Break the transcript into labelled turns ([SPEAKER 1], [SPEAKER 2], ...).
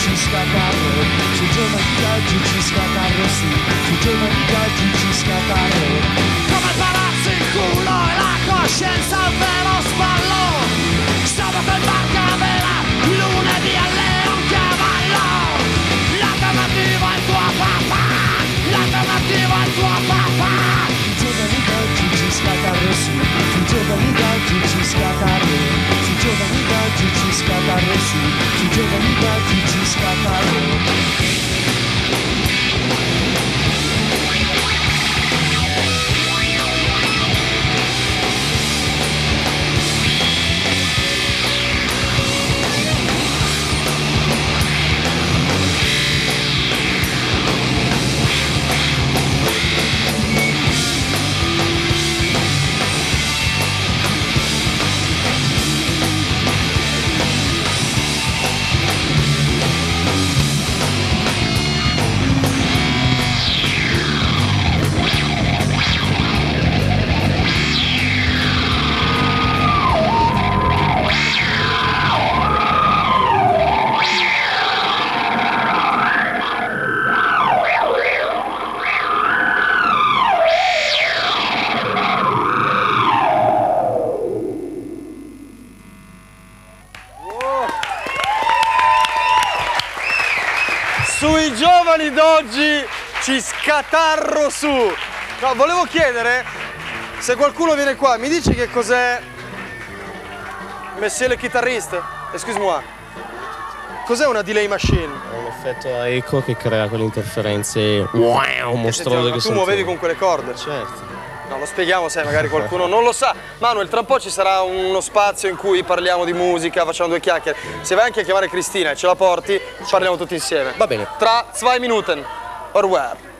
[SPEAKER 1] ci scatarro, sui giovani d'oggi ci scatarro, sì, sui giovani d'oggi ci scatarro. Come il palazzo in culo e la coscienza al vero spallo, sabato in barca a vela, lunedì a Leon Cavallo. L'alternativa è tua papà, l'alternativa è tua papà. Sui giovani d'oggi ci scatarro, sì, sui giovani d'oggi ci scatarro, sui giovani d'oggi ci scatarro, sì, sui giovani d'oggi ci scatarro.
[SPEAKER 2] Sui giovani d'oggi ci scatarro su. No, volevo chiedere se qualcuno viene qua, mi dici che cos'è Monsieur le chitarriste? Excuse-moi. Cos'è una delay machine?
[SPEAKER 3] È un effetto a eco che crea quelle interferenze mostruose che
[SPEAKER 2] tu muovevi con quelle corde?
[SPEAKER 3] Certo.
[SPEAKER 2] No, lo spieghiamo se magari qualcuno non lo sa. Manuel, tra un po' ci sarà uno spazio in cui parliamo di musica, facciamo due chiacchiere. Se vai anche a chiamare Cristina e ce la porti, parliamo tutti insieme.
[SPEAKER 3] Va bene.
[SPEAKER 2] Tra 2 Minuten. Au revoir.